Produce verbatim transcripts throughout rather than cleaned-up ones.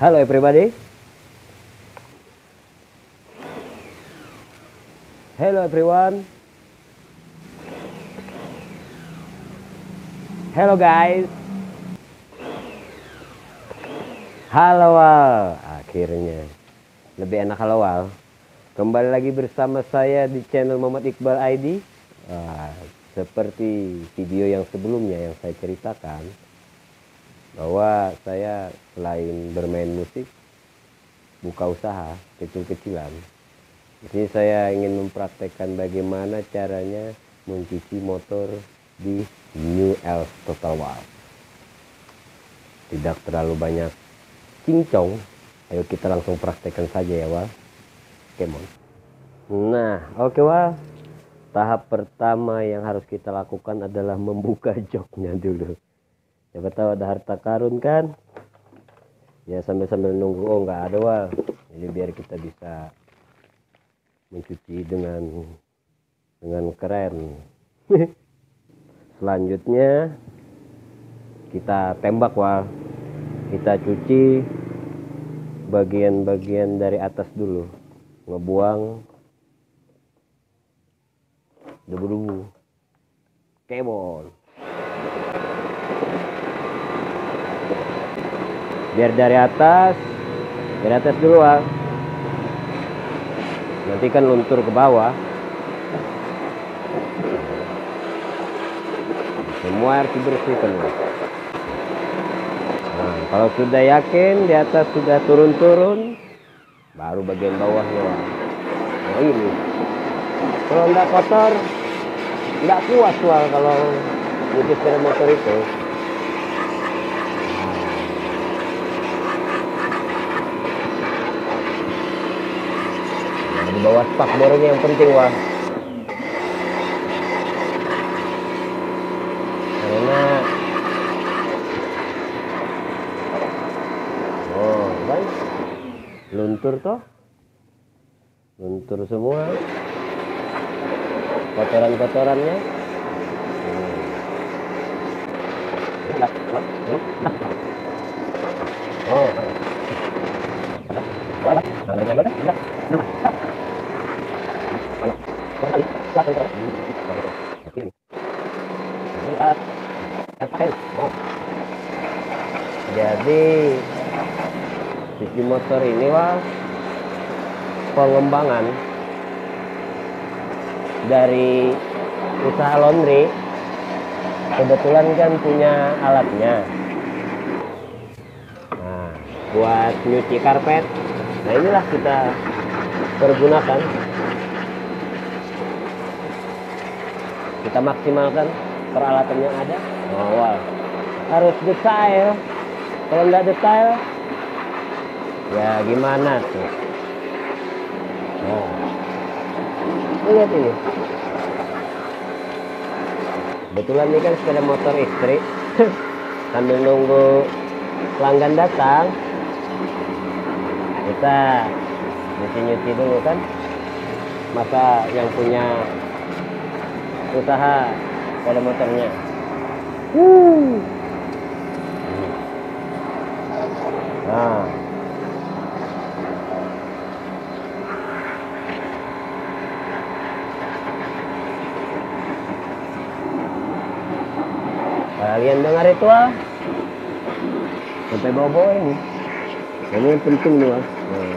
Hello everybody. Hello everyone. Hello guys. Halo Wal. Akhirnya lebih enak halo Wal. Kembali lagi bersama saya di channel Muhammad Iqbal I D. Wah, seperti video yang sebelumnya yang saya ceritakan bahwa saya selain bermain musik, buka usaha kecil-kecilan. Di sini saya ingin mempraktekkan bagaimana caranya mencuci motor di New Elf Total Wal. Tidak terlalu banyak cincong, ayo kita langsung praktekkan saja ya Wal. Come on. Nah, oke okay, Wal. Tahap pertama yang harus kita lakukan adalah membuka joknya dulu. Siapa tahu ada harta karun kan? Ya sambil-sambil nunggu, oh nggak ada Wal. Jadi biar kita bisa mencuci dengan dengan keren. Selanjutnya kita tembak Wal. Kita cuci bagian-bagian dari atas dulu, ngebuang debu-debu. Kebon. Biar dari atas, dari atas dulu Wal. Nanti kan luntur ke bawah. Semua harus dibersihkan. Nah, kalau sudah yakin di atas sudah turun-turun, baru bagian bawahnya Wal. Nah ini. Kalau enggak kotor, enggak puas Wal kalau nyuci sepeda motor itu. Di bawah spakbornya yang penting Wal, karena oh kan luntur toh, luntur semua kotoran-kotorannya. Oh jadi cuci motor ini Wal, pengembangan dari usaha laundry. Kebetulan kan punya alatnya. Nah, buat nyuci karpet, nah inilah kita pergunakan. Kita maksimalkan peralatan yang ada. Oh, wow. Harus detail. Kalau nggak detail, ya gimana tuh? Nah, lihat ini. Kebetulan ini kan sepeda motor istri. Sambil nunggu pelanggan datang, kita nyuci-nyuci dulu kan. Masa yang punya usaha sepeda motornya. Wuh. Nah, kalian dengar itu ah, sampai bawah-bawah ini. Ini yang penting nih Wal.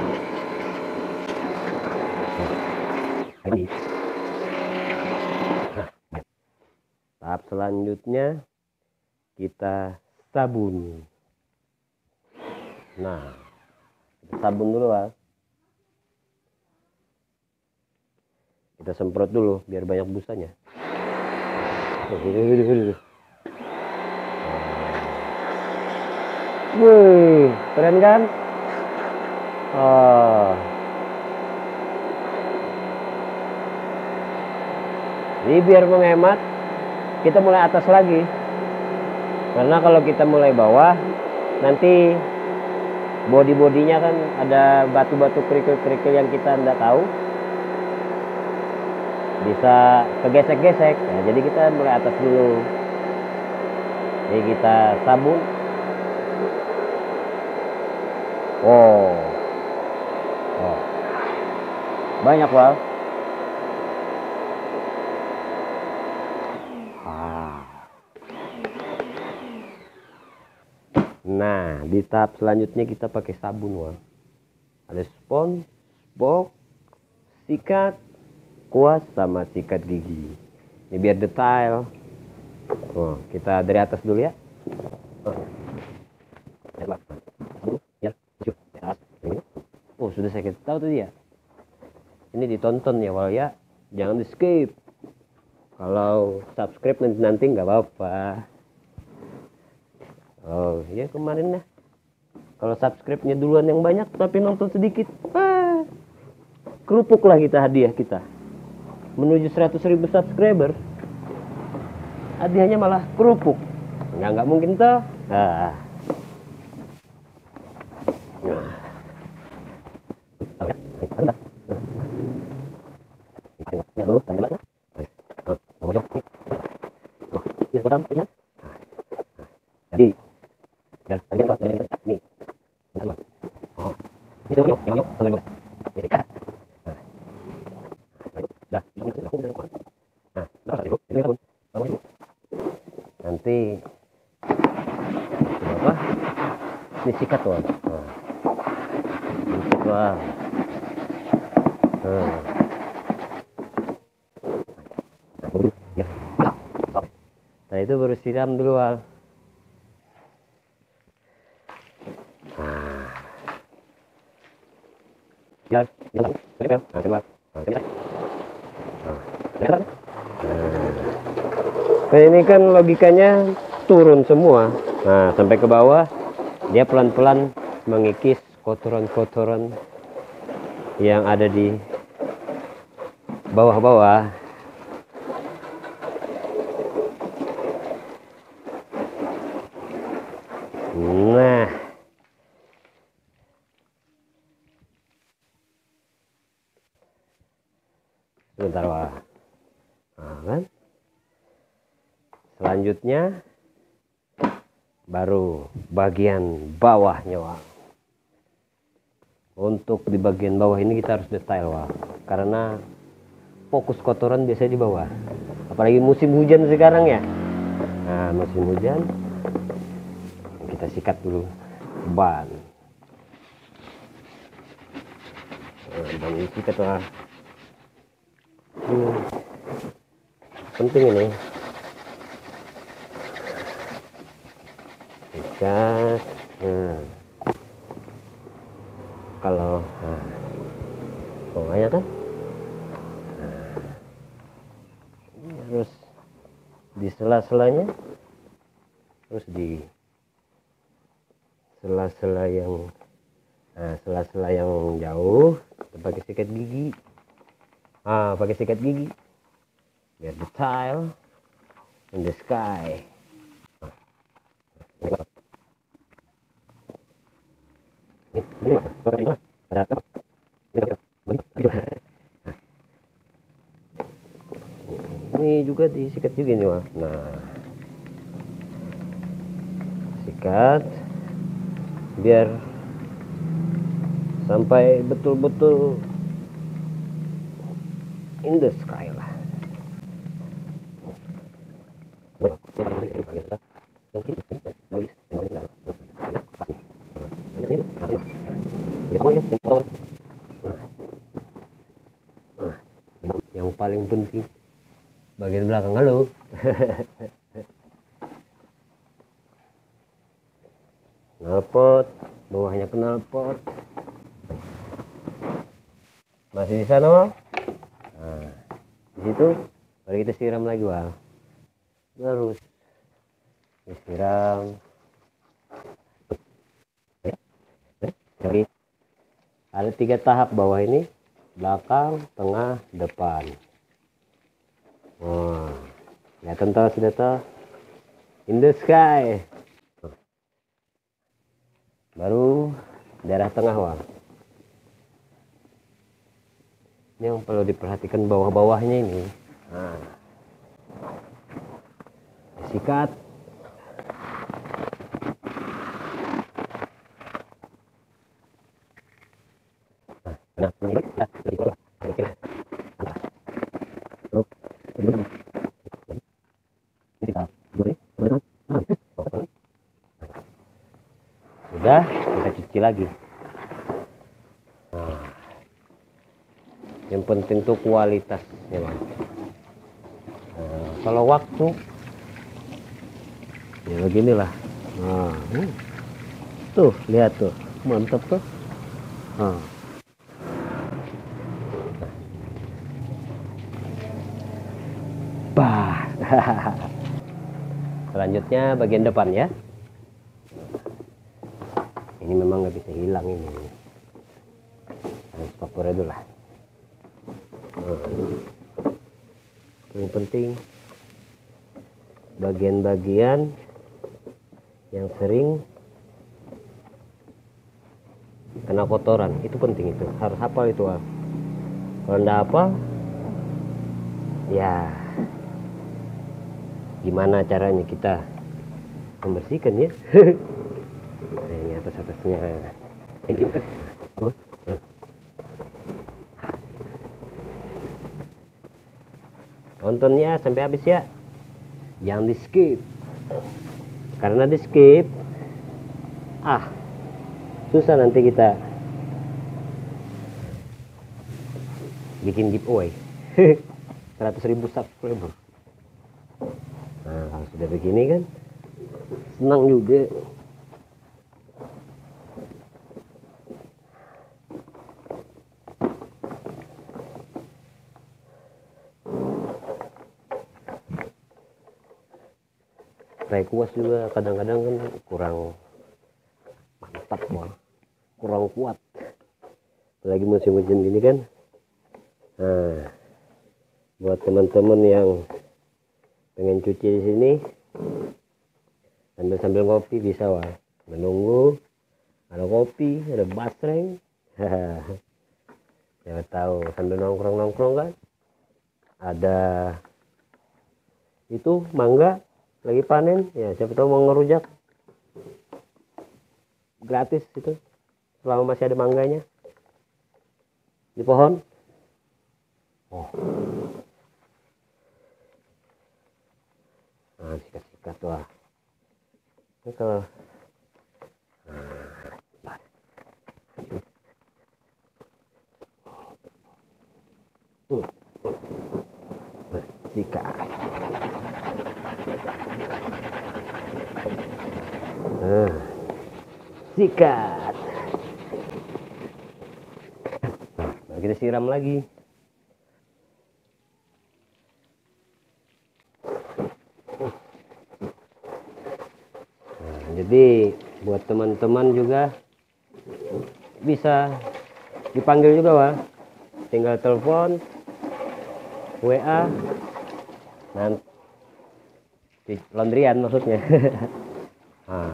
Nah. Tahap selanjutnya kita sabun. Nah, kita sabun dulu Wal. Kita semprot dulu biar banyak busanya. Wih, keren kan? Oh. Jadi biar menghemat, kita mulai atas lagi. Karena kalau kita mulai bawah, nanti body-bodinya kan ada batu-batu kerikil-kerikil yang kita tidak tahu. Bisa kegesek-gesek. Nah, jadi kita mulai atas dulu. Jadi kita sabun. Oh, oh. Banyak wal. Ah. Nah, di tahap selanjutnya kita pakai sabun wal. Ada spons, box, sikat, kuas sama sikat gigi. Ini biar detail. Oh, kita dari atas dulu ya. Oh, sudah saya kasih tahu tadi ya. Ini ditonton ya wal ya. Jangan di skip. Kalau subscribe nanti nanti nggak apa-apa. Oh ya kemarin dah. Kalau subscribe-nya duluan yang banyak tapi nonton sedikit, ah, kerupuk lah kita hadiah kita. Menuju seratus ribu subscriber, hadiahnya malah kerupuk. Nggak nggak mungkin toh. Ah. Jadi, dan ini, oh, itu yuk, yuk, yuk, yuk, nanti apa? Ini sikat tuh. Wah. Nah, itu baru siram dulu, Wal. Ya, ya, ya, ya, nah, ini kan logikanya turun semua. Nah, sampai ke bawah, dia pelan-pelan mengikis kotoran-kotoran yang ada di bawah-bawah. Nah, sebentar, Wah. Nah, kan? Selanjutnya baru bagian bawahnya, Wah. Untuk di bagian bawah ini kita harus detail, Wah. Karena fokus kotoran biasanya di bawah. Apalagi musim hujan sekarang ya. Nah, musim hujan kita sikat dulu ban. Nah, ban ini sikat, Wah. Hmm. Penting ini. Sikat. Nah. Kalau nah, bawahnya kan nah, ini harus di sela-selanya, terus di sela-sela yang nah, sela-sela yang jauh kita pakai sikat gigi. Ah, pakai sikat gigi biar detail in the sky. Ini juga disikat juga nih, Wah. Nah, sikat biar sampai betul-betul in the sky lah. Yang paling penting bagian belakang, halo. Knalpot, bawahnya knalpot masih di sana, Wal. Nah, di situ baru kita siram lagi, Wal. Terus disiram. Jadi ada tiga tahap bawah ini, belakang, tengah, depan. Wah, kelihatan toh, sudah toh, in the sky. Baru daerah tengah, Wal. Ini yang perlu diperhatikan bawah-bawahnya ini. Nah, sikat. Nah, sudah, kita cuci lagi. Nah, yang penting tuh kualitasnya, Bang. Nah, kalau waktu ya beginilah. Nah, uh, tuh lihat tuh, mantap tuh. Nah. Bah. Selanjutnya bagian depan ya. Ini memang nggak bisa hilang ini. Harus pakai dulu lah. Nah, yang penting bagian-bagian yang sering kena kotoran itu penting, itu harus hafal itu. Kalau enggak apa ya gimana caranya kita membersihkan ya. Nah, ini atas-atasnya tontonnya sampai habis ya, jangan di skip, karena di skip ah susah nanti kita bikin giveaway seratus ribu subscriber. Nah, kalau sudah begini kan senang juga. Tray kuas juga kadang-kadang kan kurang mantap, wah. Kurang kuat, apalagi musim-musim gini kan. Nah, buat teman-teman yang pengen cuci di sini sambil sambil ngopi bisa, wah. Menunggu ada kopi, ada basreng. Siapa tahu sambil nongkrong-nongkrong kan ada itu mangga lagi panen ya, siapa tahu mau ngerujak gratis itu selama masih ada mangganya di pohon. Oh, nah sikat-sikat tuh. Ini kalau nah, uh, sikat. Nah, sikat. Nah, kita siram lagi. Nah, jadi buat teman-teman juga bisa dipanggil juga, wah. Tinggal telepon, W A, nanti laundryan maksudnya. Nah,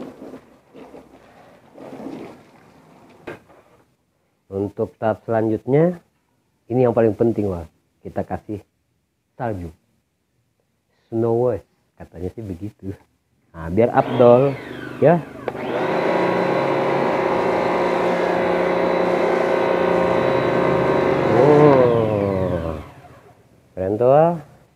untuk tahap selanjutnya ini yang paling penting, wah, kita kasih salju, snow wash katanya sih begitu. Nah, biar afdol ya. Oh, keren tuh, wah.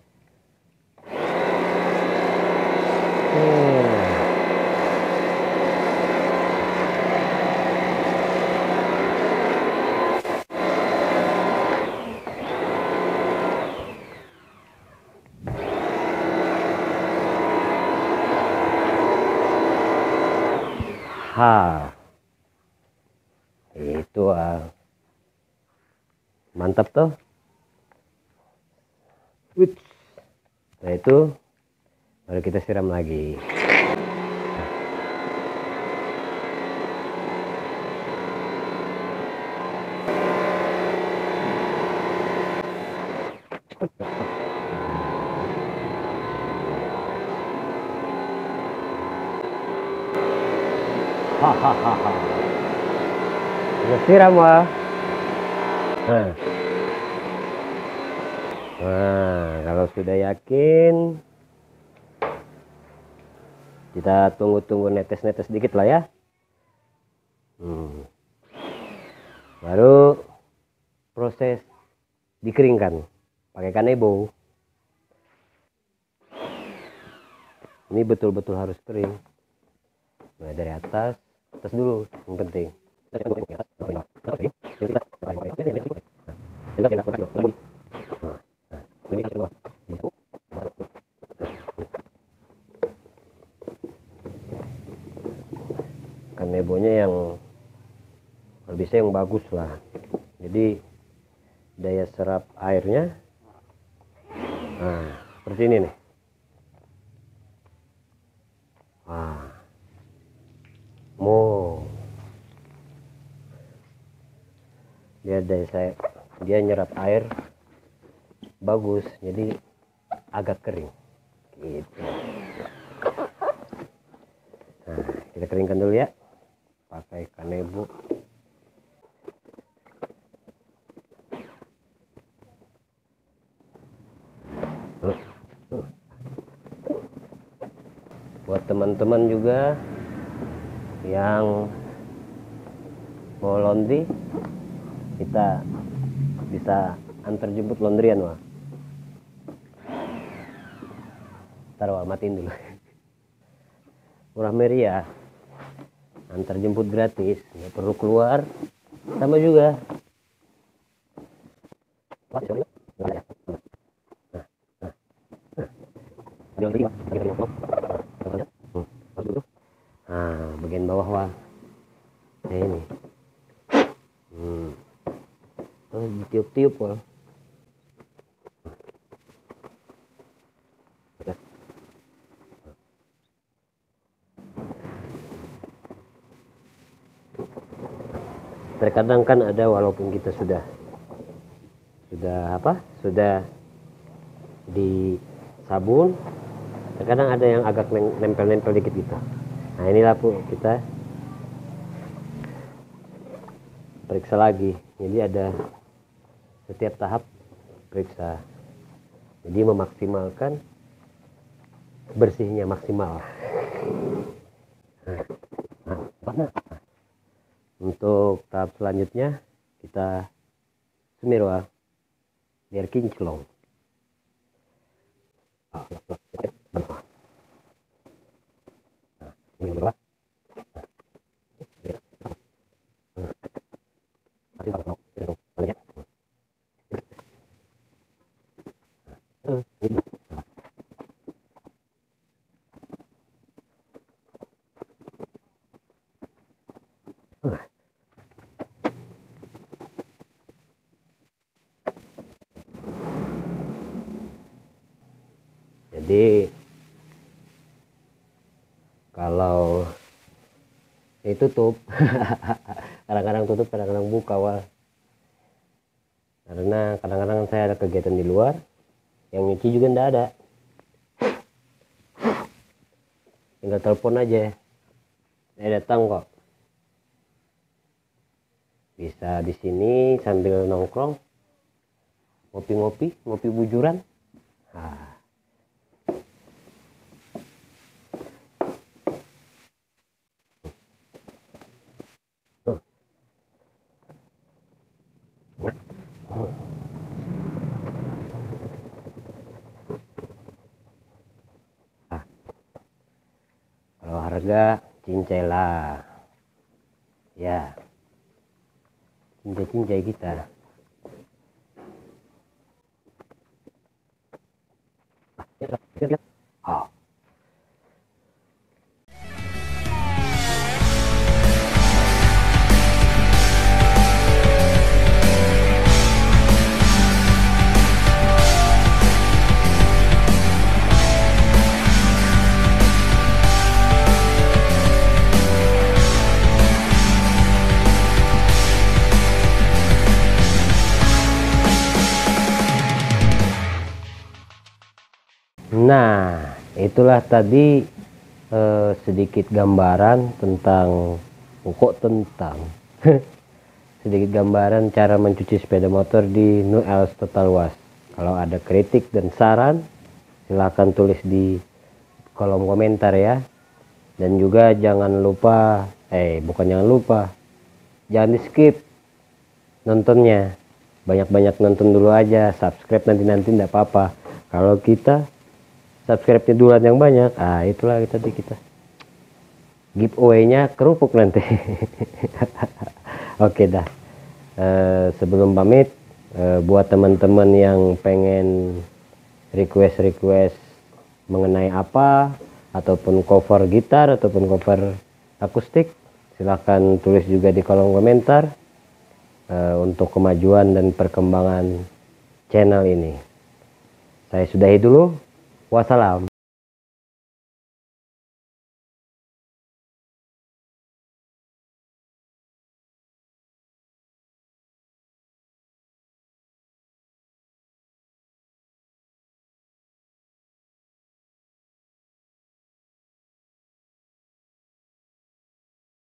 Ha, itu ah. Mantap tuh. Nah, itu baru kita siram lagi. Hahaha, kita siram, wah. Nah. Nah, kalau sudah yakin kita tunggu-tunggu netes-netes dikit lah ya. Hmm. Baru proses dikeringkan pakai kanebo. Ini betul-betul harus kering. Mulai dari atas, atas dulu yang penting. Kanebonya yang kalau bisa yang bagus lah, jadi daya serap airnya nah seperti ini nih. Nah, mau dia daya saya dia nyerap air bagus, jadi agak kering gitu. Nah, kita keringkan dulu ya pakai kanebo. Buat teman-teman juga yang mau laundry, kita bisa antar jemput laundryan wah. Ntar wah matiin dulu. Murah meriah, antar jemput gratis, nggak perlu keluar, sama juga. Nah, bagian bawah wah, nah ini, hmm. Oh, tiup-tiup wah. Terkadang kan ada walaupun kita sudah sudah apa sudah di sabun, terkadang ada yang agak nempel-nempel dikit gitu. Nah inilah Bu, kita periksa lagi. Jadi ada setiap tahap periksa, jadi memaksimalkan bersihnya maksimal. Nah, nah, nah. Untuk tahap selanjutnya kita semir wah, biar kinclong. Jadi kalau ini tutup, kadang-kadang tutup, kadang-kadang buka wah. Karena kadang-kadang saya ada kegiatan di luar, yang nyuci juga ndak ada. Tinggal telepon aja, saya datang kok. Bisa di sini sambil nongkrong, ngopi-ngopi, ngopi bujuran. Nah. Kalau harga cincai lah, ya cincai-cincai kita. Oh. Nah, itulah tadi eh, sedikit gambaran tentang kok tentang sedikit gambaran cara mencuci sepeda motor di Nu Els Total Wash. Kalau ada kritik dan saran, silahkan tulis di kolom komentar ya. Dan juga jangan lupa, eh bukan jangan lupa, jangan di skip nontonnya. banyak-banyak nonton dulu aja, subscribe nanti-nanti enggak apa-apa. Kalau kita subscribe-nya duluan yang banyak, ah itulah kita di kita giveaway-nya kerupuk nanti. Oke dah. Eh, sebelum pamit, eh, buat teman-teman yang pengen request-request mengenai apa, ataupun cover gitar ataupun cover akustik, silahkan tulis juga di kolom komentar eh, untuk kemajuan dan perkembangan channel ini. Saya sudahi dulu. Wassalam.